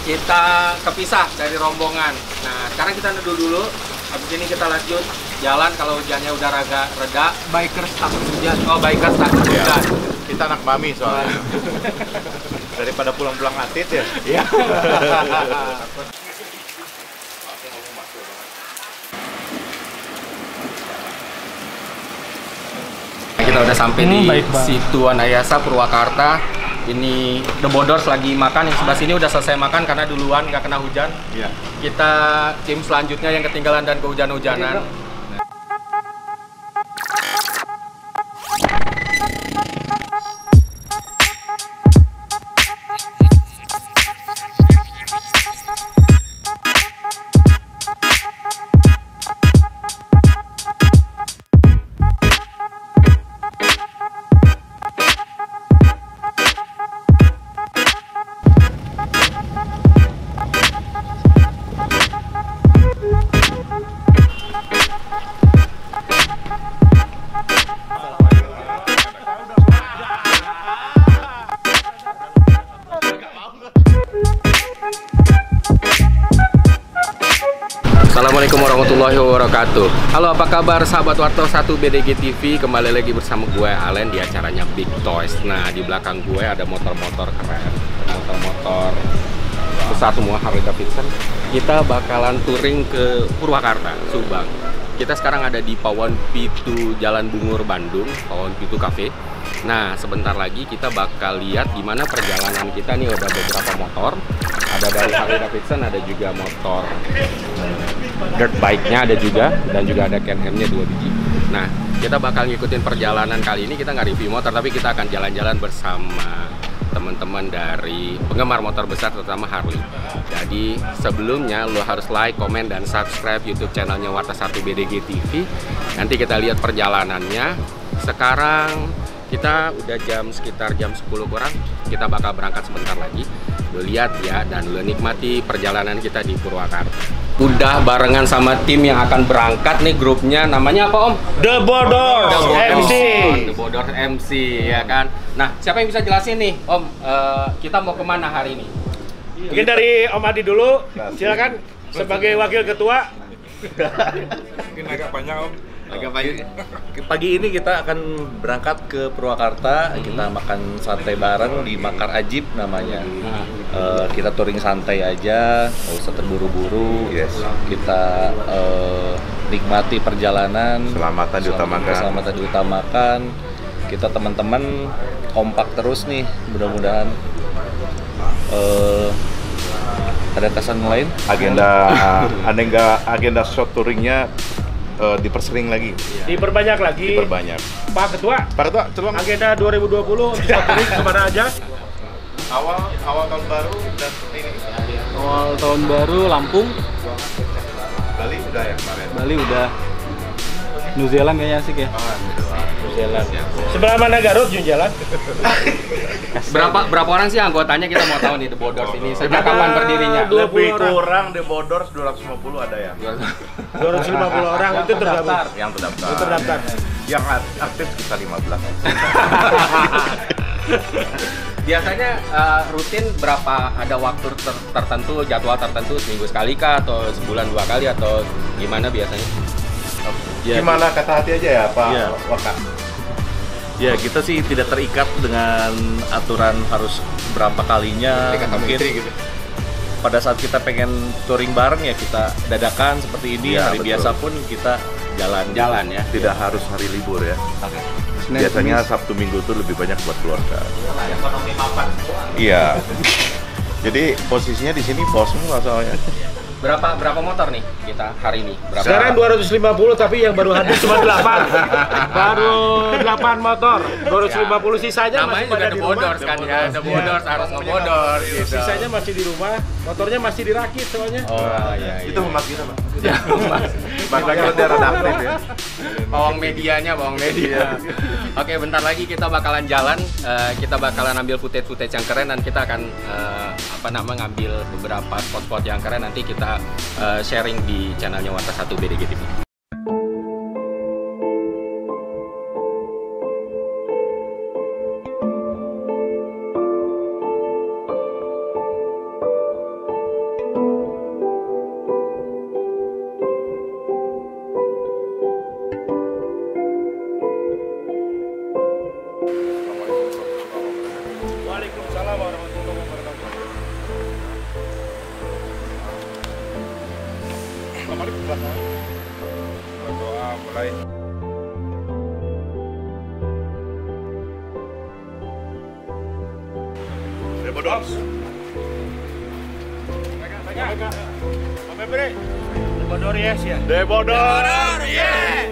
kita kepisah dari rombongan. Nah, sekarang kita neduh dulu. Habis ini kita lanjut jalan kalau hujannya udah agak reda. Bikers takut hujan. Oh, bikers takut hujan. Kita anak mami soalnya. Daripada pulang-pulang atit ya. Iya. Kita udah sampai di Situan Ayasa, Purwakarta. Ini The Bodors lagi makan, yang sebelah sini udah selesai makan karena duluan nggak kena hujan. Iya. Kita tim selanjutnya yang ketinggalan dan kehujan-hujanan. Assalamualaikum warahmatullahi wabarakatuh. Halo, apa kabar sahabat Warto 1 BDG TV? Kembali lagi bersama gue Alen di acaranya Big Toys. Nah, di belakang gue ada motor-motor keren, motor-motor besar semua, Harley Davidson. Kita bakalan touring ke Purwakarta, Subang. Kita sekarang ada di Pawon Pitu Jalan Bungur, Bandung, Pawon Pitu Cafe. Nah, sebentar lagi kita bakal lihat gimana perjalanan kita nih. Ada beberapa motor, ada dari Harley Davidson, ada juga motor dirt bike-nya ada juga, dan juga ada Can-Am-nya 2 biji. Nah, kita bakal ngikutin perjalanan kali ini. Kita nggak review motor, tapi kita akan jalan-jalan bersama teman-teman dari penggemar motor besar, terutama Harley. Jadi sebelumnya lo harus like, komen, dan subscribe YouTube channelnya Warta 1 BDG TV. Nanti kita lihat perjalanannya. Sekarang kita udah sekitar jam 10 kurang. Kita bakal berangkat sebentar lagi. Lo lihat ya, dan lo nikmati perjalanan kita di Purwakarta. Udah barengan sama tim yang akan berangkat nih, grupnya namanya apa Om? The Bodors MC. The Bodors MC ya kan. Nah, siapa yang bisa jelasin nih Om, kita mau kemana hari ini? Mungkin dari Om Adi dulu, silakan sebagai wakil ketua. Mungkin agak panjang Om. Pagi ini kita akan berangkat ke Purwakarta. Kita makan sate bareng di Makar Ajib namanya. Kita touring santai aja, nggak usah terburu-buru. Yes. Kita nikmati perjalanan. Keselamatan diutamakan. Kita teman-teman kompak terus nih, mudah-mudahan. Ada kesan lain? Agenda short touringnya dipersering lagi. Diperbanyak lagi. Pak Ketua, coba agenda 2020 touring kemana aja? awal tahun baru dan ini. Awal tahun baru Lampung, Bali udah ya kemarin. Bali udah. New Zealand kayaknya asik ya. New Zealand. Sebelah mana Garut, Junjalan? Berapa orang sih anggotanya, kita mau tahu nih The Bodors ini. Sejak kapan berdirinya? Lebih kurang The Bodors 250 ada ya. 250 orang itu tergabung. Yang terdaftar. Itu terdaftar. Yang aktif kita 15. Biasanya rutin berapa, ada waktu tertentu, jadwal tertentu, seminggu sekali kah, atau sebulan 2 kali, atau gimana biasanya? Ya, Gimana kata hati aja ya Pak Iya. Waka? Ya, kita sih tidak terikat dengan aturan harus berapa kalinya. Mungkin gitu. pada saat kita pengen touring bareng ya kita dadakan seperti ini. Ya, Hari betul. biasa pun kita jalan Ya. Tidak harus hari libur ya. Biasanya Sabtu Minggu tuh lebih banyak buat keluarga. Ekonomi mapan. Iya. Jadi posisinya di sini bos semua soalnya. Berapa motor nih kita hari ini? Berapa? Sekarang 250, tapi yang baru hadir cuma 8. Baru 8 motor. 250 sisanya Namanya masih juga pada The di rumah. Bodors kan ya. The Bodors harus ngebodors gitu. Sisanya masih di rumah. Motornya masih dirakit soalnya. Oh iya. Itu emas kita Pak. Ya, Mas. Makanya dia rada aktif ya. Bawang media. Oke, bentar lagi kita bakalan jalan. Kita bakalan ambil footage yang keren, dan kita akan ngambil beberapa spot-spot yang keren. Nanti kita sharing di channelnya Warta 1 BDG TV. Mari ke belakang. Berdoa mulai. Debodors. Pegang. Sampai beri. Debodor yes ya. Debodor. Yes.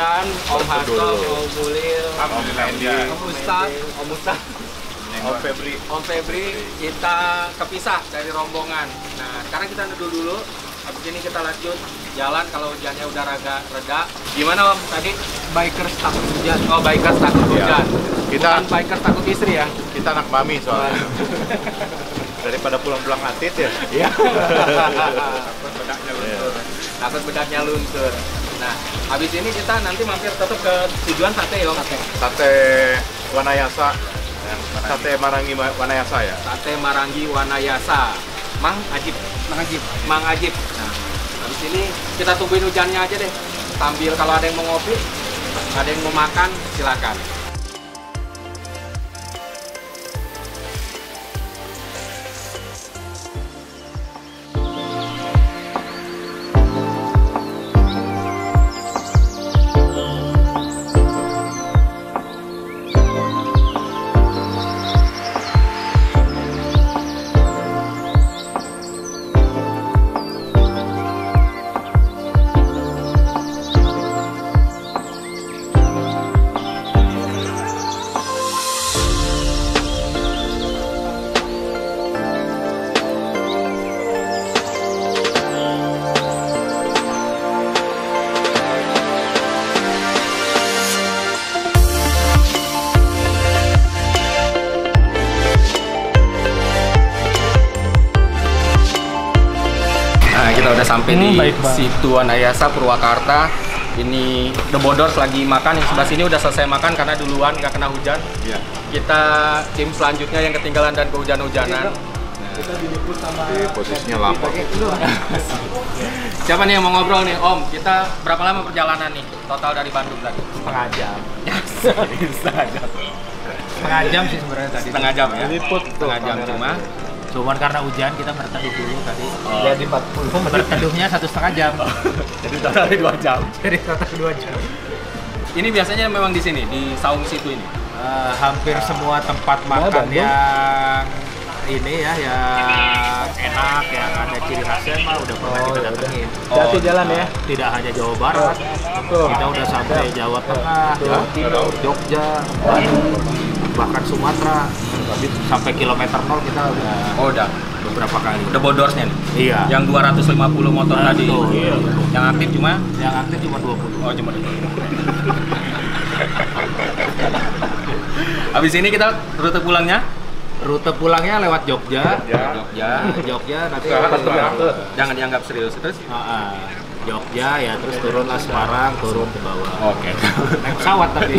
Ujan, Om Hasto, Om Mulil, Om Ustaz, Om Febri, kita kepisah dari rombongan. Nah, sekarang kita neduh dulu. Habis ini kita lanjut jalan kalau hujannya udah reda. Gimana Om tadi? Bikers takut hujan. Oh, bikers takut hujan. Kita- Bukan bikers takut istri ya? Kita anak mami soalnya. Daripada pulang-pulang atit ya. Iya. Takut bedaknya luntur. Nah, habis ini kita nanti mampir tetap ke tujuan sate ya, Om. Sate Wanayasa. Sate Marangi Wanayasa ya. Sate Marangi Wanayasa. Mang Ajib. Nah, habis ini kita tungguin hujannya aja deh. Sambil kalau ada yang mau ngopi, ada yang mau makan, silakan. Kita udah sampai di baik, Bang. situ Wanayasa Purwakarta. Ini The Bodors lagi makan, yang sebelah sini udah selesai makan karena duluan nggak kena hujan. Iya. Kita tim selanjutnya yang ketinggalan dan kehujan-hujanan. Kita dijemput sama Di posisinya lapar. Siapa nih yang mau ngobrol nih, Om? Kita berapa lama perjalanan nih total dari Bandung tadi? setengah jam. Setengah jam sih sebenarnya tadi. Setengah jam ya? Diliput tuh Setengah jam kameranya. Cuman karena hujan kita berteduh dulu tadi. Jadi 40 menit. Berteduhnya 1,5 jam. Jadi total dari 2 jam. Jadi total 2 jam. Ini biasanya memang di sini, di saung situ ini. Hampir semua tempat makan Bandung. yang ini ya, yang enak, yang ada ciri khasnya mah udah pernah kita datengin. Hati jalan ya. Tidak hanya Jawa Barat, kita udah sampai Jawa Tengah, Jawa Timur, Jogja, Bandung, bahkan Sumatera. Sampai kilometer 0 kita udah Oh, udah. beberapa kali. Udah Bodorsnya nih. Iya. Yang 250 motor tadi. Betul. Iya. Yang aktif cuma Yang aktif cuma 20. oh cuma 2. Habis ini kita rute pulangnya Rute pulangnya lewat Jogja. Jogja. Nanti Jangan dianggap serius terus. Jogja ya, terus turunlah Semarang, turun ke bawah. Oke. Naik pesawat tapi.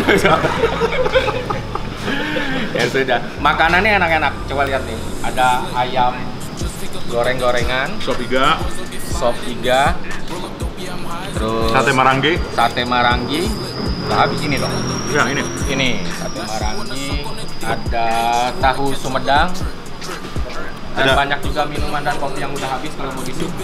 Ya sudah. Makanannya enak-enak. Coba lihat nih. Ada ayam goreng-gorengan, Sop iga, sop iga, terus sate marangi. Udah habis ini dong. Ya ini. Ini sate marangi, ada tahu Sumedang, dan Ada. banyak juga minuman dan kopi yang udah habis kalau mau disuk.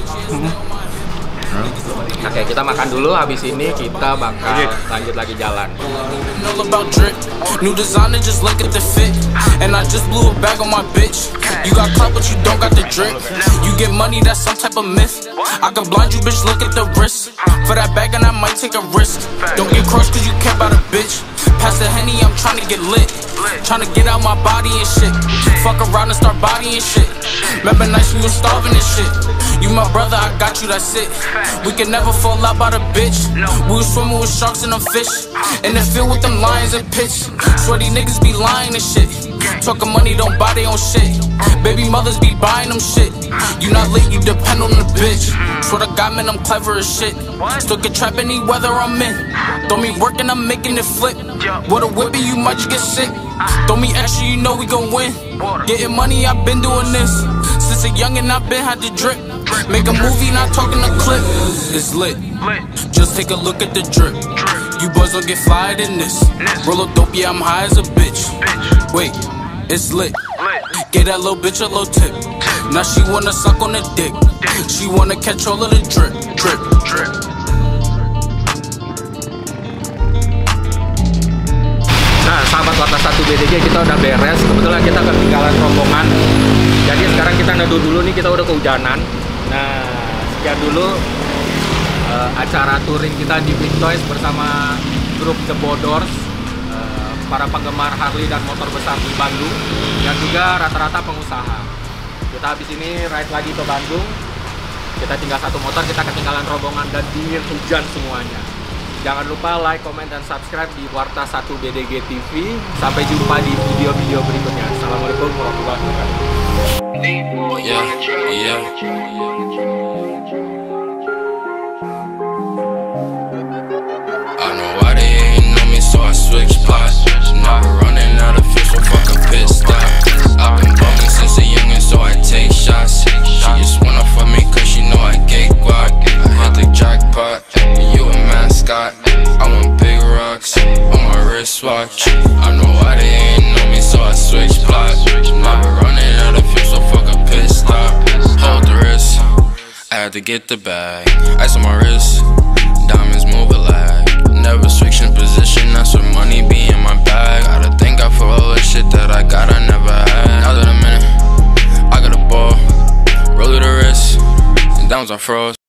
Oke, kita makan dulu. Habis ini kita bakal lanjut lagi jalan. All about drip, new designer, just look at the fit. And I just blew a bag on my bitch. You got clout, but you don't got the drip. You get money, that's some type of myth. I can blind you, bitch, look at the wrist. For that bag, and I might take a risk. Don't get crushed, cause you care about a bitch. Pass the Henny, I'm tryna get lit. Tryna get out my body and shit. Fuck around and start bodying shit. Remember nights we was starving and shit. You my brother, I got you, that's it. We can never fall out by the bitch. We was swimming with sharks and them fish. In the field with them lions and pitch. Sweaty niggas be lying and shit. Talking money, don't buy their own shit. Baby mothers be buying them shit. You not lit, you depend on the bitch. Swear to God, man, I'm clever as shit. Still can trap any weather I'm in. Throw me working, I'm making it flip. With a whippy, you might just get sick. Throw me extra, you know we gon' win. Getting money, I've been doing this. Since a youngin', I've been had to drip. Make a movie, not talking a clip. It's lit. Just take a look at the drip. You boys don't get flyer than this. Roll a dope, yeah, I'm high as a bitch. Wait, it's lit. Get that little bitch a little tip. Now she wanna suck on the dick. She wanna catch all of the drip, drip, drip. Nah, sahabat Warta 1 BDG, kita udah beres. Kebetulan kita ketinggalan rombongan. Jadi sekarang kita neduh dulu nih, kita udah kehujanan. Nah, sekian dulu acara touring kita di Big Toys bersama grup The Bodors, para penggemar Harley dan motor besar di Bandung, dan juga rata-rata pengusaha. Kita habis ini ride lagi ke Bandung. Kita tinggal satu motor, kita ketinggalan rombongan dan dingin hujan semuanya. Jangan lupa like, comment, dan subscribe di Warta 1 BDG TV. Sampai jumpa di video-video berikutnya. Assalamualaikum warahmatullahi wabarakatuh. I know why they ain't know me, so I switch spots. Now we're running out of fuel, so fuck a pit stop. I've been bumming since a youngin', so I take shots. She just wanna fuck me cause she know I get guac. I hit the jackpot, you a mascot. I want big rocks on my wristwatch. I know why they ain't know me, so I switch spots. Now we're running out of fuel, so fuck a pit stop. Hold the wrist, I had to get the bag. Ice on my wrist, diamonds move a lag. Never switching position, that's what money be in my bag. Gotta thank God for all the shit that I got, I never had. Now that I'm in it, I got a ball, roll to the wrist, and downs I froze.